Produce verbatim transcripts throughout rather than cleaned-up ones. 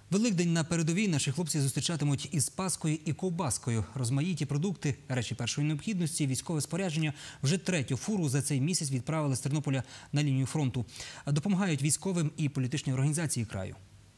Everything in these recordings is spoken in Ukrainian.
Великдень на передовій наші хлопці зустрічатимуть із паскою і ковбаскою. Розмаїті продукти, речі першої необхідності, військове спорядження вже третю фуру за цей місяць відправили з Тернополя на лінію фронту. Допомагають військовим і політичні організації краю.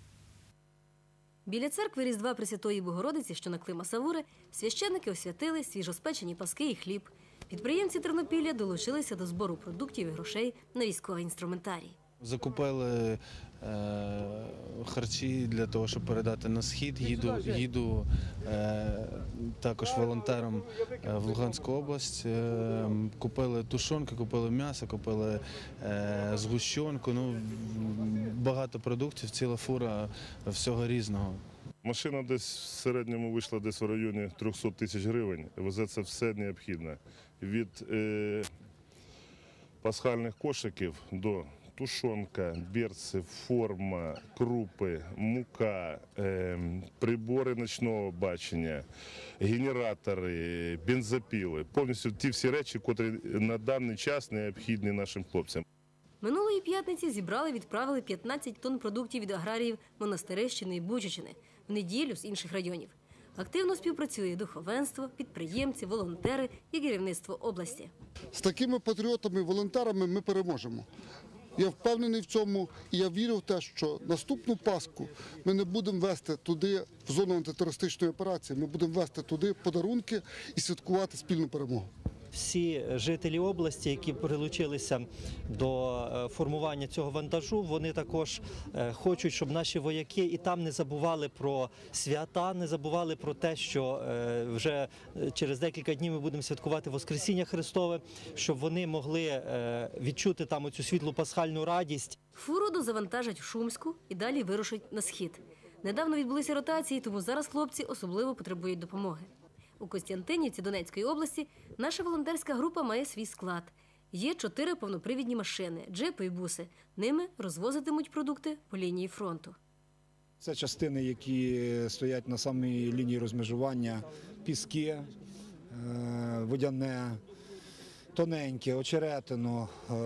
Біля церкви Різдва Пресвятої Богородиці, що на Клима Савури, священники освятили свіжоспечені паски і хліб. Підприємці Тернопілля долучилися до збору продуктів і грошей на військовий інструментарій. Закупили е, харчі для того, щоб передати на схід. Їду, їду е, також волонтером в Луганську область. Е, купили тушонки, купили м'ясо, купили е, згущенку. Ну, багато продуктів, ціла фура всього різного. Машина десь в середньому вийшла десь в районі трьохсот тисяч гривень. Везе це все необхідне. Від е, пасхальних кошиків до тушонка, берці, форма, крупи, мука, е, прибори ночного бачення, генератори, бензопіли. Повністю ті всі речі, які на даний час необхідні нашим хлопцям. Минулої п'ятниці зібрали, відправили п'ятнадцять тонн продуктів від аграріїв Монастирищини і Бучачини, в неділю з інших районів. Активно співпрацює духовенство, підприємці, волонтери і керівництво області. З такими патріотами, волонтерами ми переможемо. Я впевнений в цьому і я вірю в те, що наступну Пасху ми не будемо вести туди, в зону антитерористичної операції, ми будемо вести туди подарунки і святкувати спільну перемогу. Всі жителі області, які прилучилися до формування цього вантажу, вони також хочуть, щоб наші вояки і там не забували про свята, не забували про те, що вже через декілька днів ми будемо святкувати Воскресіння Христове, щоб вони могли відчути там оцю світлу пасхальну радість. Фуру дозавантажать в Шумську і далі вирушать на схід. Недавно відбулися ротації, тому зараз хлопці особливо потребують допомоги. У Костянтинівці Донецької області наша волонтерська група має свій склад. Є чотири повнопривідні машини, джипи і буси. Ними розвозитимуть продукти по лінії фронту. Це частини, які стоять на самій лінії розмежування. Піски, водяне, тоненьке, очеретино,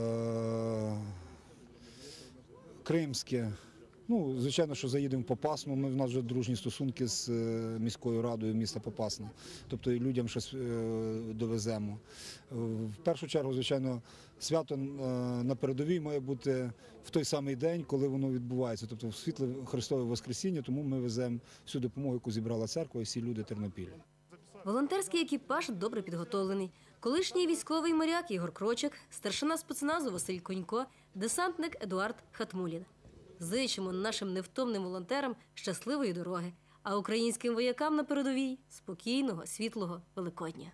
кримське. Ну, звичайно, що заїдемо в Попасну, ми, в нас вже дружні стосунки з міською радою міста Попасна, тобто і людям щось довеземо. В першу чергу, звичайно, свято на передовій має бути в той самий день, коли воно відбувається, тобто в світле Христове Воскресіння, тому ми веземо всю допомогу, яку зібрала церква і всі люди Тернопілля. Волонтерський екіпаж добре підготовлений. Колишній військовий моряк Ігор Крочик, старшина спецназу Василь Конько, десантник Едуард Хатмулін. Зичимо нашим невтомним волонтерам щасливої дороги, а українським воякам на передовій – спокійного, світлого Великодня.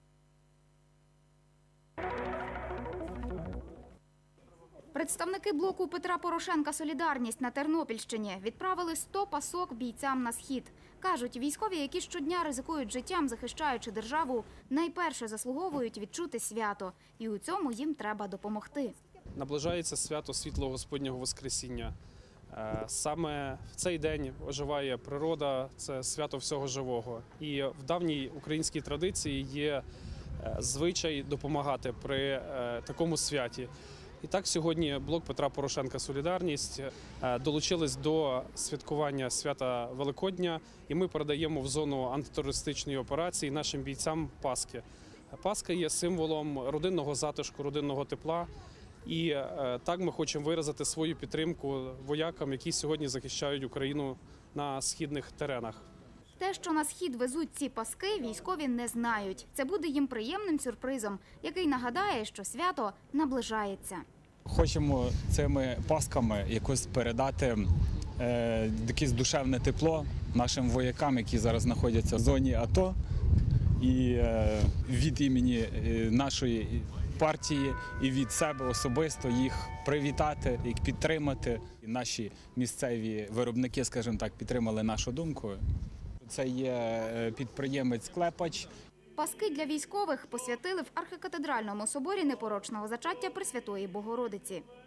Представники блоку Петра Порошенка «Солідарність» на Тернопільщині відправили сто пасок бійцям на схід. Кажуть, військові, які щодня ризикують життям, захищаючи державу, найперше заслуговують відчути свято. І у цьому їм треба допомогти. Наближається свято Світлого Господнього Воскресіння. Саме в цей день оживає природа, це свято всього живого. І в давній українській традиції є звичай допомагати при такому святі. І так сьогодні блок Петра Порошенка «Солідарність» долучились до святкування свята Великодня, і ми передаємо в зону антитерористичної операції нашим бійцям паски. Паска є символом родинного затишку, родинного тепла. І е, так ми хочемо виразити свою підтримку воякам, які сьогодні захищають Україну на східних теренах. Те, що на схід везуть ці паски, військові не знають. Це буде їм приємним сюрпризом, який нагадає, що свято наближається. Хочемо цими пасками якось передати е, якесь душевне тепло нашим воякам, які зараз знаходяться в зоні АТО. І е, від імені нашої партії і від себе особисто їх привітати, їх підтримати. І наші місцеві виробники, скажімо так, підтримали нашу думку. Це є підприємець-клепач. Паски для військових посвятили в архікатедральному соборі Непорочного зачаття Пресвятої Богородиці.